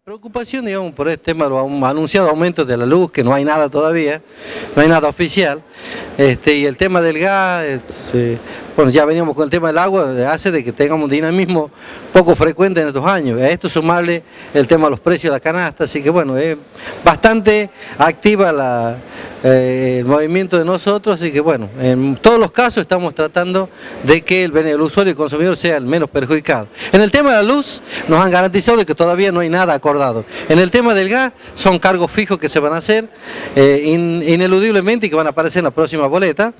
Preocupación, digamos, por este tema, los anunciados aumentos de la luz, que no hay nada todavía, no hay nada oficial, y el tema del gas, bueno, ya veníamos con el tema del agua, hace de que tengamos un dinamismo poco frecuente en estos años. A esto sumarle el tema de los precios de la canasta, así que bueno, es bastante activa el movimiento de nosotros, así que bueno, en todos los casos estamos tratando de que el usuario y el consumidor sea el menos perjudicado. En el tema de la luz, nos han garantizado de que todavía no hay nada acordado. En el tema del gas, son cargos fijos que se van a hacer ineludiblemente y que van a aparecer en la próxima boleta.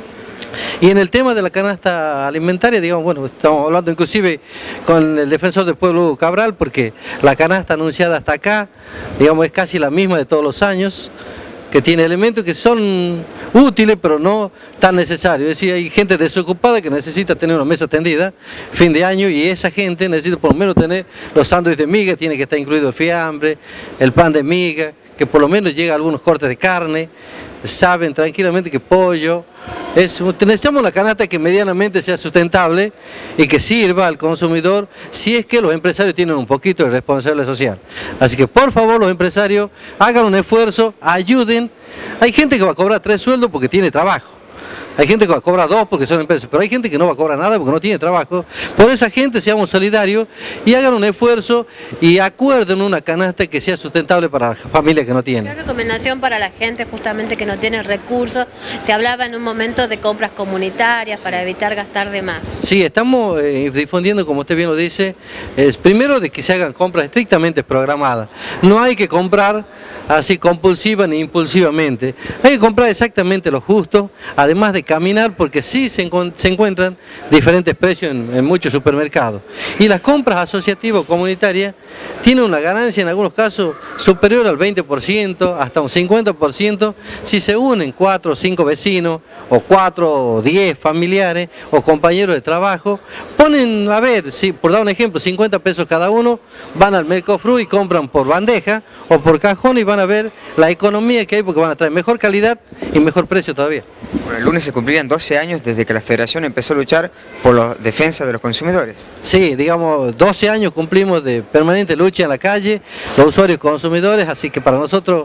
Y en el tema de la canasta alimentaria, digamos, bueno, estamos hablando inclusive con el defensor del pueblo Hugo Cabral, porque la canasta anunciada hasta acá, digamos, es casi la misma de todos los años, que tiene elementos que son útiles pero no tan necesarios. Es decir, hay gente desocupada que necesita tener una mesa tendida fin de año, y esa gente necesita por lo menos tener los sándwiches de miga, tiene que estar incluido el fiambre, el pan de miga, que por lo menos llega a algunos cortes de carne, saben tranquilamente que pollo. Necesitamos una canasta que medianamente sea sustentable y que sirva al consumidor, si es que los empresarios tienen un poquito de responsabilidad social. Así que por favor, los empresarios hagan un esfuerzo, ayuden. Hay gente que va a cobrar 3 sueldos porque tiene trabajo. Hay gente que va a cobrar 2 porque son empresas, pero hay gente que no va a cobrar nada porque no tiene trabajo. Por esa gente seamos solidarios y hagan un esfuerzo y acuerden una canasta que sea sustentable para las familias que no tienen. ¿Qué recomendación para la gente justamente que no tiene recursos? Se hablaba en un momento de compras comunitarias para evitar gastar de más. Sí, estamos difundiendo, como usted bien lo dice, primero de que se hagan compras estrictamente programadas. No hay que comprar así compulsiva ni impulsivamente. Hay que comprar exactamente lo justo, además de caminar, porque sí se encuentran diferentes precios en muchos supermercados. Y las compras asociativas o comunitarias tienen una ganancia en algunos casos superior al 20%, hasta un 50%, si se unen 4 o 5 vecinos, o 4 o 10 familiares, o compañeros de trabajo, ponen, a ver, si, por dar un ejemplo, 50 pesos cada uno, van al Mercofru y compran por bandeja o por cajón y van a ver la economía que hay, porque van a traer mejor calidad y mejor precio todavía. Bueno, el lunes se cumplirían 12 años desde que la Federación empezó a luchar por la defensa de los consumidores. Sí, digamos, 12 años cumplimos de permanente lucha en la calle, los usuarios y consumidores, así que para nosotros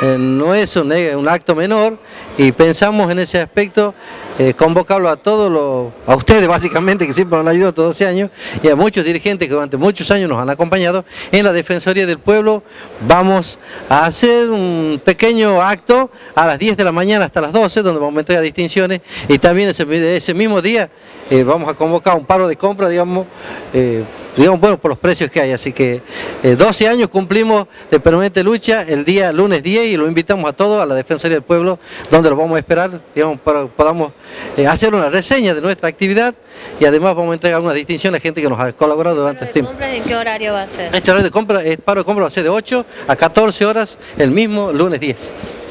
no es un acto menor, y pensamos en ese aspecto convocarlo a todos, a ustedes básicamente, que siempre nos han ayudado todos 12 años, y a muchos dirigentes que durante muchos años nos han acompañado en la Defensoría del Pueblo. Vamos a hacer un pequeño acto a las 10 de la mañana hasta las 12, donde vamos a entregar distinciones, y también ese mismo día vamos a convocar un paro de compra, digamos, bueno, por los precios que hay. Así que 12 años cumplimos de permanente lucha el día lunes 10, y lo invitamos a todos a la Defensoría del Pueblo, donde lo vamos a esperar, digamos, para que podamos hacer una reseña de nuestra actividad, y además vamos a entregar una distinción a gente que nos ha colaborado durante este tiempo. ¿En qué horario va a ser? Este horario de compra, el paro de compra va a ser de 8 a 14 horas el mismo lunes 10.